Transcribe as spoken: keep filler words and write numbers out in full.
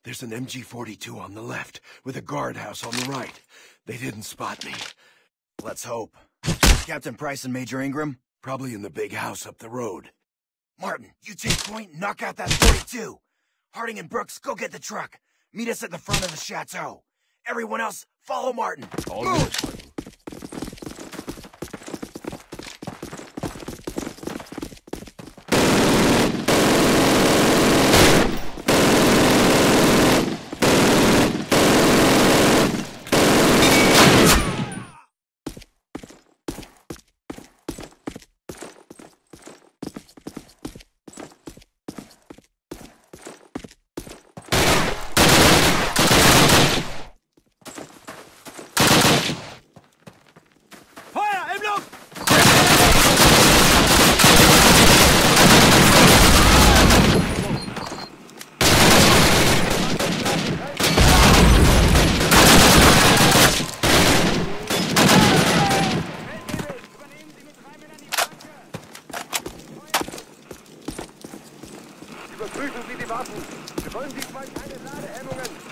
There's an M G forty-two on the left, with a guardhouse on the right. They didn't spot me. Let's hope. Captain Price and Major Ingram? Probably in the big house up the road. Martin, you take point and knock out that forty-two. Harding and Brooks, go get the truck. Meet us at the front of the chateau. Everyone else, follow Martin. All Move! good. Überprüfen Sie die Waffen. Wir wollen diesmal keine Ladehemmungen.